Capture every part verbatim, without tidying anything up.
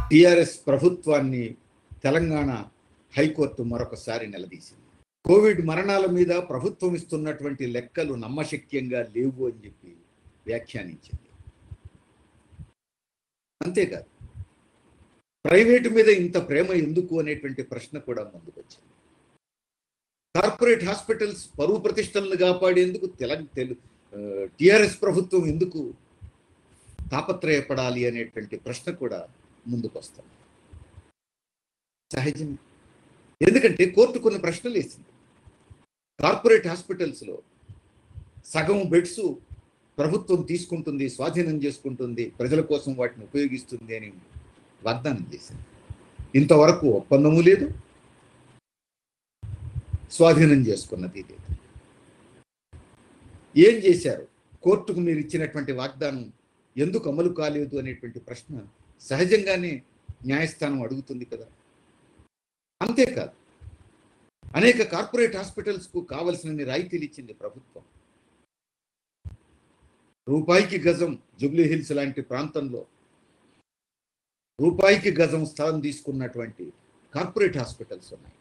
TRS ప్రభుత్వాన్ని Telangana high court మరొకసారి నిలదీసింది. Covid మరణాల మీద ప్రభుత్వం ఇస్తున్నటువంటి లెక్కలు నమ్మశక్యంగా లేవు అని చెప్పి వ్యాఖ్యానించింది. అంతేకాదు, ప్రైవేటు మీద ఇంత ప్రేమ ఎందుకు అనేటువంటి ప్రశ్న కూడా ముందుకొచ్చింది. కార్పొరేట్ హాస్పిటల్స్ పరువు ప్రతిష్టలను కాపాడేందుకు తెలంగాణ తెలు టిఆర్ఎస్ ప్రభుత్వం ఎందుకు తాపత్రయపడాలి అనేటువంటి ప్రశ్న కూడా ముందుకు వస్తుంది. సహజమే, ఎందుకంటే కోర్టు కొన్ని ప్రశ్నలు వేసింది. కార్పొరేట్ హాస్పిటల్స్లో సగం బెడ్స్ ప్రభుత్వం తీసుకుంటుంది, స్వాధీనం చేసుకుంటుంది, ప్రజల కోసం వాటిని ఉపయోగిస్తుంది అని వాగ్దానం చేసింది. ఇంతవరకు ఒప్పందము లేదు, స్వాధీనం చేసుకున్నది లేదు. ఏం చేశారు? కోర్టుకు మీరు ఇచ్చినటువంటి వాగ్దానం ఎందుకు అమలు కాలేదు అనేటువంటి ప్రశ్న సహజంగానే న్యాయస్థానం అడుగుతుంది కదా. అంతేకాదు, అనేక కార్పొరేట్ హాస్పిటల్స్కు కావలసిన రాయితీలు ఇచ్చింది ప్రభుత్వం. రూపాయికి గజం జూబ్లీ హిల్స్ లాంటి ప్రాంతంలో రూపాయికి గజం స్థలం తీసుకున్నటువంటి కార్పొరేట్ హాస్పిటల్స్ ఉన్నాయి.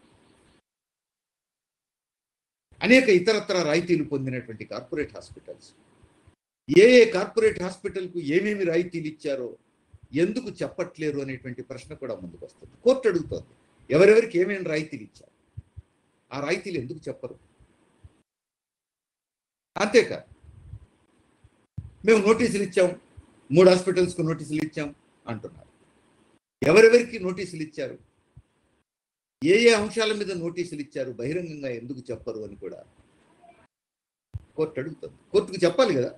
అనేక ఇతరత్ర రాయితీలు పొందినటువంటి కార్పొరేట్ హాస్పిటల్స్. ఏ ఏ కార్పొరేట్ హాస్పిటల్కు ఏమేమి రాయితీలు ఇచ్చారో ఎందుకు చెప్పట్లేరు అనేటువంటి ప్రశ్న కూడా ముందుకు వస్తుంది. కోర్టు అడుగుతోంది, ఎవరెవరికి ఏమేమి రాయితీలు ఇచ్చారు, ఆ రాయితీలు ఎందుకు చెప్పరు? అంతేకాదు, మేము నోటీసులు ఇచ్చాం, మూడు హాస్పిటల్స్కు నోటీసులు ఇచ్చాం అంటున్నారు. ఎవరెవరికి నోటీసులు ఇచ్చారు, ఏ ఏ అంశాల మీద నోటీసులు ఇచ్చారు, బహిరంగంగా ఎందుకు చెప్పరు అని కూడా కోర్టు అడుగుతుంది. కోర్టుకు చెప్పాలి కదా.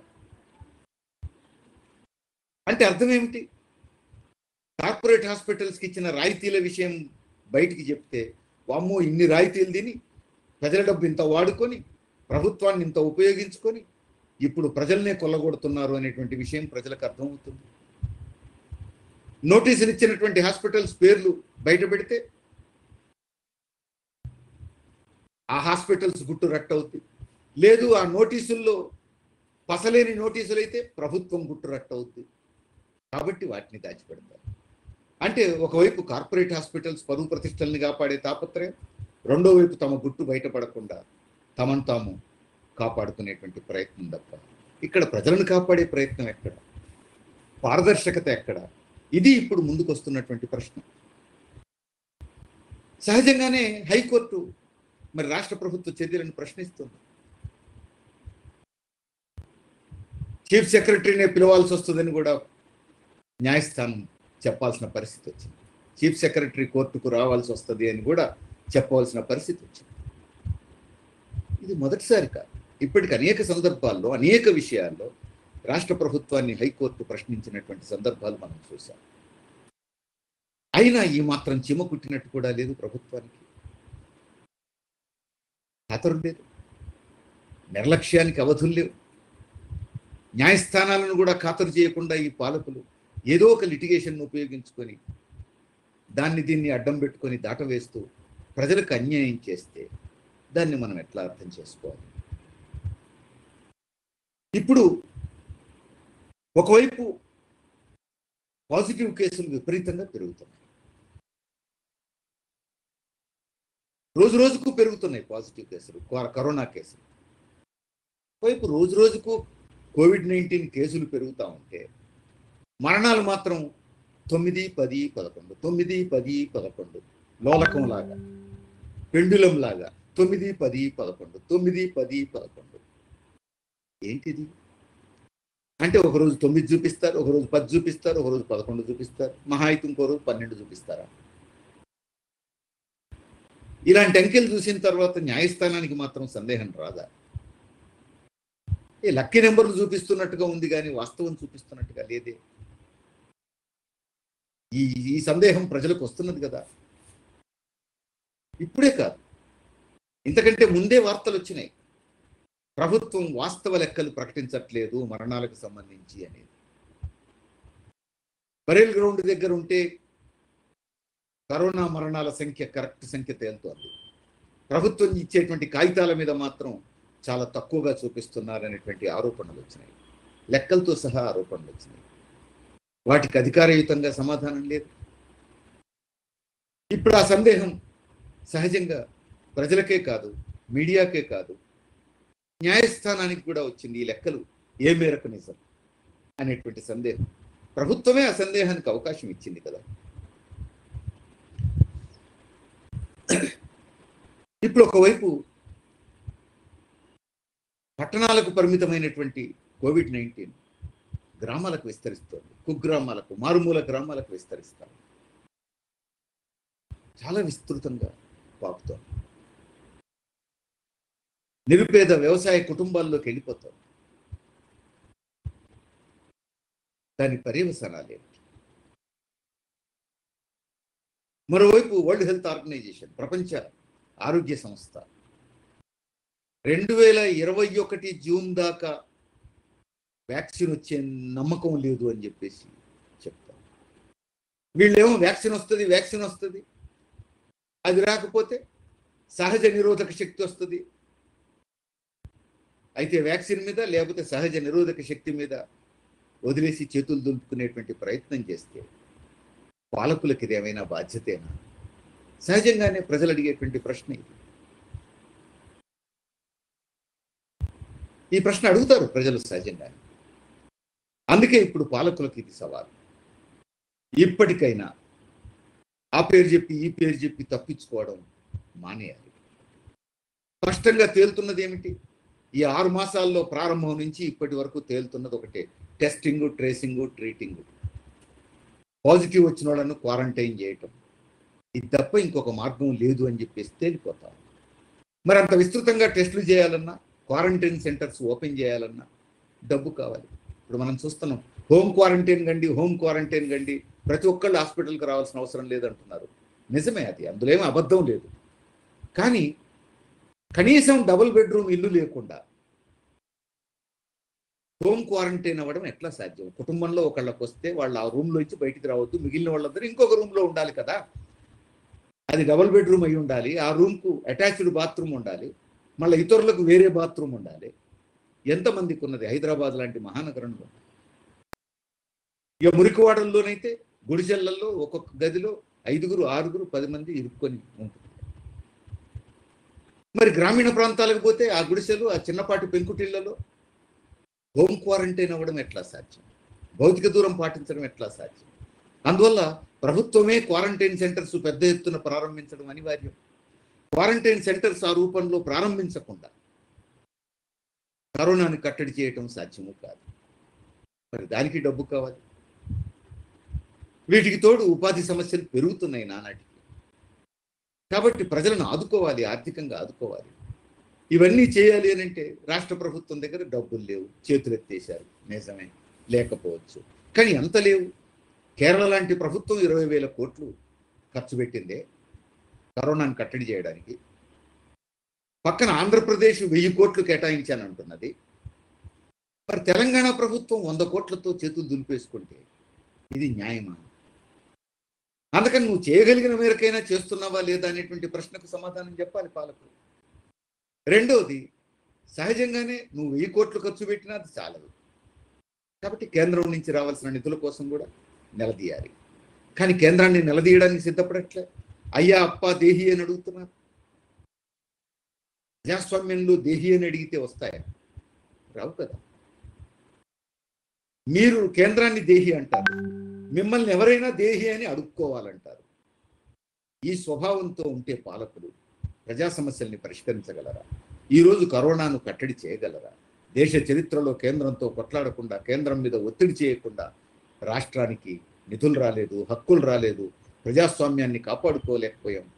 అంటే అర్థం ఏమిటి? కార్పొరేట్ హాస్పిటల్స్కి ఇచ్చిన రాయితీల విషయం బయటికి చెప్తే, వామ్మో ఇన్ని రాయితీలు తిని ప్రజల డబ్బు ఇంత వాడుకొని ప్రభుత్వాన్ని ఇంత ఉపయోగించుకొని ఇప్పుడు ప్రజల్నే కొల్లగొడుతున్నారు అనేటువంటి విషయం ప్రజలకు అర్థమవుతుంది. నోటీసులు ఇచ్చినటువంటి హాస్పిటల్స్ పేర్లు బయట పెడితే ఆ హాస్పిటల్స్ గుట్టు రట్టవుతుంది. లేదు, ఆ నోటీసుల్లో పసలేని నోటీసులు అయితే ప్రభుత్వం గుట్టు రట్టవుతుంది. కాబట్టి వాటిని దాచిపెడతారు. అంటే ఒకవైపు కార్పొరేట్ హాస్పిటల్స్ పరువు ప్రతిష్టల్ని కాపాడే తాపత్రయం, రెండో వైపు తమ గుట్టు బయటపడకుండా తమను తాము కాపాడుకునేటువంటి ప్రయత్నం తప్ప ఇక్కడ ప్రజలను కాపాడే ప్రయత్నం ఎక్కడ, పారదర్శకత ఎక్కడ? ఇది ఇప్పుడు ముందుకు వస్తున్నటువంటి ప్రశ్న. సహజంగానే హైకోర్టు మరి రాష్ట్ర ప్రభుత్వ చర్యలను ప్రశ్నిస్తుంది. చీఫ్ సెక్రటరీనే పిలవాల్సి వస్తుందని కూడా న్యాయస్థానం చెప్పాల్సిన పరిస్థితి వచ్చింది. చీఫ్ సెక్రటరీ కోర్టుకు రావాల్సి వస్తుంది అని కూడా చెప్పవలసిన పరిస్థితి వచ్చింది. ఇది మొదటిసారి కాదు, ఇప్పటికి అనేక సందర్భాల్లో అనేక విషయాల్లో రాష్ట్ర ప్రభుత్వాన్ని హైకోర్టు ప్రశ్నించినటువంటి సందర్భాలు మనం చూసాం. అయినా ఈ మాత్రం చీమ కుట్టినట్టు కూడా లేదు ప్రభుత్వానికి. ఖాతరు లేదు, నిర్లక్ష్యానికి అవధులు లేవు. న్యాయస్థానాలను కూడా ఖాతరు చేయకుండా ఈ పాలకులు ఏదో ఒక లిటిగేషన్ ఉపయోగించుకొని దాన్ని దీన్ని అడ్డం పెట్టుకొని దాటవేస్తూ ప్రజలకు అన్యాయం చేస్తే దాన్ని మనం ఎట్లా అర్థం చేసుకోవాలి? ఇప్పుడు ఒకవైపు పాజిటివ్ కేసులు విపరీతంగా పెరుగుతున్నాయి, రోజు రోజుకు పెరుగుతున్నాయి పాజిటివ్ కేసులు, కరోనా కేసులు. ఒకవైపు రోజు రోజుకు కోవిడ్ నైన్టీన్ కేసులు పెరుగుతూ ఉంటే మరణాలు మాత్రం తొమ్మిది పది పదకొండు తొమ్మిది పది పదకొండు లోలకం లాగా, పెండులం లాగా తొమ్మిది పది పదకొండు తొమ్మిది పది పదకొండు. ఏంటిది? అంటే ఒకరోజు తొమ్మిది చూపిస్తారు, ఒకరోజు పది చూపిస్తారు, ఒకరోజు పదకొండు చూపిస్తారు, మహా అయితే ఇంకో రోజు పన్నెండు చూపిస్తారా? ఇలాంటి అంకెలు చూసిన తర్వాత న్యాయస్థానానికి మాత్రం సందేహం రాదా? ఏ లక్కీ నెంబర్లు చూపిస్తున్నట్టుగా ఉంది కానీ వాస్తవం చూపిస్తున్నట్టుగా లేదే. ఈ ఈ సందేహం ప్రజలకు వస్తున్నది కదా. ఇప్పుడే కాదు, ఇంతకంటే ముందే వార్తలు వచ్చినాయి. ప్రభుత్వం వాస్తవ లెక్కలు ప్రకటించట్లేదు మరణాలకు సంబంధించి అనేది. బరేల్ గ్రౌండ్ దగ్గర ఉంటే కరోనా మరణాల సంఖ్య కరెక్ట్ సంఖ్య తేలుతోంది. ప్రభుత్వం ఇచ్చేటువంటి కాగితాల మీద మాత్రం చాలా తక్కువగా చూపిస్తున్నారనేటువంటి ఆరోపణలు వచ్చినాయి, లెక్కలతో సహా ఆరోపణలు వచ్చినాయి. వాటికి అధికారయుతంగా సమాధానం లేదు. ఇప్పుడు ఆ సందేహం సహజంగా ప్రజలకే కాదు, మీడియాకే కాదు, న్యాయస్థానానికి కూడా వచ్చింది. ఈ లెక్కలు ఏ మేరకు నిజం అనేటువంటి సందేహం. ప్రభుత్వమే ఆ సందేహానికి అవకాశం ఇచ్చింది కదా. ఇప్పుడు ఒకవైపు పట్టణాలకు పరిమితమైనటువంటి కోవిడ్ నైన్టీన్ గ్రామాలకు విస్తరిస్తోంది. కుగ్రామాలకు, మారుమూల గ్రామాలకు విస్తరిస్తారు. చాలా విస్తృతంగా పాకుతోంది. నిరుపేద వ్యవసాయ కుటుంబాల్లోకి వెళ్ళిపోతుంది. దాని పర్యవసానాలు ఏమిటి? మరోవైపు వరల్డ్ హెల్త్ ఆర్గనైజేషన్, ప్రపంచ ఆరోగ్య సంస్థ రెండు వేల ఇరవై ఒకటి జూన్ దాకా వ్యాక్సిన్ వచ్చే నమ్మకం లేదు అని చెప్పేసి చెప్తారు. వీళ్ళేమో వ్యాక్సిన్ వస్తుంది వ్యాక్సిన్ వస్తుంది అది రాకపోతే సహజ నిరోధక శక్తి వస్తుంది. అయితే వ్యాక్సిన్ మీద లేకపోతే సహజ నిరోధక శక్తి మీద వదిలేసి చేతులు దులుపుకునేటువంటి ప్రయత్నం చేస్తే పాలకులకి ఇది ఏమైనా బాధ్యతేనా? సహజంగానే ప్రజలు అడిగేటువంటి ప్రశ్న ఇది. ఈ ప్రశ్న అడుగుతారు ప్రజలు సహజంగానే. అందుకే ఇప్పుడు పాలకులకు ఇది సవాల్. ఇప్పటికైనా ఆ పేరు చెప్పి ఈ పేరు చెప్పి తప్పించుకోవడం మానేయాలి. స్పష్టంగా తేలుతున్నది ఏమిటి? ఈ ఆరు మాసాల్లో ప్రారంభం నుంచి ఇప్పటి వరకు తేలుతున్నది ఒకటే: టెస్టింగ్, ట్రేసింగ్, ట్రీటింగ్. పాజిటివ్ వచ్చిన వాళ్ళను క్వారంటైన్ చేయటం, ఇది తప్ప ఇంకొక మార్గం లేదు అని చెప్పేసి తేలిపోతాం. మరి అంత విస్తృతంగా టెస్టులు చేయాలన్నా, క్వారంటైన్ సెంటర్స్ ఓపెన్ చేయాలన్నా డబ్బు కావాలి. ఇప్పుడు మనం చూస్తున్నాం, హోమ్ క్వారంటైన్ గండి హోమ్ క్వారంటైన్ గండి ప్రతి ఒక్కళ్ళు హాస్పిటల్కి రావాల్సిన అవసరం లేదంటున్నారు. నిజమే, అది అందులో ఏమీ అబద్ధం లేదు. కానీ కనీసం డబుల్ బెడ్రూమ్ ఇల్లు లేకుండా హోమ్ క్వారంటైన్ అవ్వడం ఎట్లా సాధ్యం? కుటుంబంలో ఒకళ్ళకి వస్తే వాళ్ళు ఆ రూమ్లో ఇచ్చి బయటికి రావద్దు, మిగిలిన వాళ్ళందరూ ఇంకొక రూమ్లో ఉండాలి కదా. అది డబుల్ బెడ్రూమ్ అయి ఉండాలి, ఆ రూమ్కు అటాచ్డ్ బాత్రూమ్ ఉండాలి, మళ్ళీ ఇతరులకు వేరే బాత్రూమ్ ఉండాలి. ఎంతమందికి ఉన్నది హైదరాబాద్ లాంటి మహానగరంలో? ఇక మురికివాడల్లోనైతే గుడిసెళ్లలో ఒక్కొక్క గదిలో ఐదుగురు ఆరుగురు పది మంది ఇరుక్కొని ఉంటుంది. మరి గ్రామీణ ప్రాంతాలకు పోతే ఆ గుడిసెలు, ఆ చిన్నపాటి పెంకుటిళ్లలో హోమ్ క్వారంటైన్ అవ్వడం ఎట్లా సాధ్యం? భౌతిక దూరం పాటించడం ఎట్లా సాధ్యం? అందువల్ల ప్రభుత్వమే క్వారంటైన్ సెంటర్స్ పెద్ద ఎత్తున ప్రారంభించడం అనివార్యం. క్వారంటైన్ సెంటర్స్ ఆ రూపంలో ప్రారంభించకుండా కరోనాను కట్టడి చేయటం సాధ్యము కాదు. మరి దానికి డబ్బు కావాలి. వీటికి తోడు ఉపాధి సమస్యలు పెరుగుతున్నాయి నానాటికి. కాబట్టి ప్రజలను ఆదుకోవాలి, ఆర్థికంగా ఆదుకోవాలి. ఇవన్నీ చేయాలి అని అంటే రాష్ట్ర ప్రభుత్వం దగ్గర డబ్బులు లేవు, చేతులు ఎత్తేశారు. నిజమే, లేకపోవచ్చు, కానీ ఎంత లేవు. కేరళ లాంటి ప్రభుత్వం ఇరవై వేల కోట్లు ఖర్చు పెట్టిందే కరోనాను కట్టడి చేయడానికి. పక్కన ఆంధ్రప్రదేశ్ వెయ్యి కోట్లు కేటాయించానంటున్నది. మరి తెలంగాణ ప్రభుత్వం వంద కోట్లతో చేతులు దులిపేసుకుంటే ఇది న్యాయమా? అందుకని నువ్వు చేయగలిగిన మేరకైనా చేస్తున్నావా లేదా అనేటువంటి ప్రశ్నకు సమాధానం చెప్పాలి పాలకులు. రెండోది, సహజంగానే నువ్వు వెయ్యి కోట్లు ఖర్చు పెట్టినా అది చాలదు. కాబట్టి కేంద్రం నుంచి రావాల్సిన నిధుల కోసం కూడా నిలదీయాలి. కానీ కేంద్రాన్ని నిలదీయడానికి సిద్ధపడట్లే. అయ్యా అప్ప దేహి అని అడుగుతున్నారు. ప్రజాస్వామ్యంలో దేహి అని అడిగితే వస్తాయా? రావు కదా. మీరు కేంద్రాన్ని దేహి అంటారు, మిమ్మల్ని ఎవరైనా దేహి అని అడుక్కోవాలంటారు. ఈ స్వభావంతో ఉంటే పాలకులు ప్రజా సమస్యల్ని పరిష్కరించగలరా? ఈరోజు కరోనాను కట్టడి చేయగలరా? దేశ చరిత్రలో కేంద్రంతో కొట్లాడకుండా, కేంద్రం మీద ఒత్తిడి చేయకుండా రాష్ట్రానికి నిధులు రాలేదు, హక్కులు రాలేదు, ప్రజాస్వామ్యాన్ని కాపాడుకోలేకపోయాం.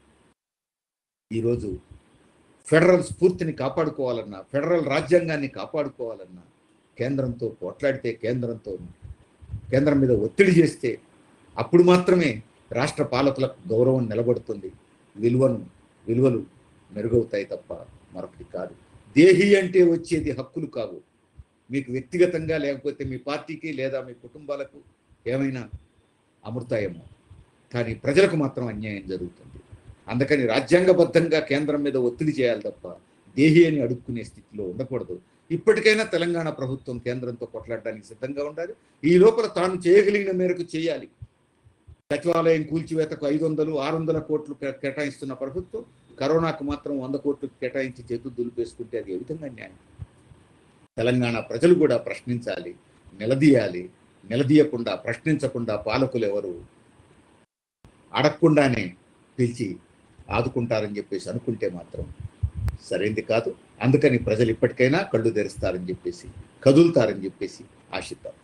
ఈరోజు ఫెడరల్ స్ఫూర్తిని కాపాడుకోవాలన్నా, ఫెడరల్ రాజ్యాంగాన్ని కాపాడుకోవాలన్నా కేంద్రంతో పోట్లాడితే, కేంద్రంతో కేంద్రం మీద ఒత్తిడి చేస్తే అప్పుడు మాత్రమే రాష్ట్ర పాలకులకు గౌరవం నిలబడుతుంది, విలువను విలువలు మెరుగవుతాయి తప్ప మరొకటి కాదు. దేహి అంటే వచ్చేది హక్కులు కావు. మీకు వ్యక్తిగతంగా లేకపోతే మీ పార్టీకి లేదా మీ కుటుంబాలకు ఏమైనా అమృతాయేమో, కానీ ప్రజలకు మాత్రం అన్యాయం జరుగుతుంది. అందుకని రాజ్యాంగబద్ధంగా కేంద్రం మీద ఒత్తిడి చేయాలి తప్ప దేహి అని అడుక్కునే స్థితిలో ఉండకూడదు. ఇప్పటికైనా తెలంగాణ ప్రభుత్వం కేంద్రంతో కొట్లాడడానికి సిద్ధంగా ఉండాలి. ఈ లోపల తాను చేయగలిగిన మేరకు చేయాలి. సచివాలయం కూల్చివేతకు ఐదు వందలు ఆరు వందల కోట్లు కేటాయిస్తున్న ప్రభుత్వం కరోనాకు మాత్రం వంద కోట్లు కేటాయించి చేతులు దులిపేసుకుంటే అది ఏ విధంగా న్యాయం? తెలంగాణ ప్రజలు కూడా ప్రశ్నించాలి, నిలదీయాలి. నిలదీయకుండా, ప్రశ్నించకుండా పాలకులు ఎవరు అడగకుండానే పిలిచి ఆదుకుంటారని చెప్పేసి అనుకుంటే మాత్రం సరైంది కాదు. అందుకని ప్రజలు ఇప్పటికైనా కళ్ళు తెరుస్తారని చెప్పేసి, కదులుతారని చెప్పేసి ఆశిద్దాం.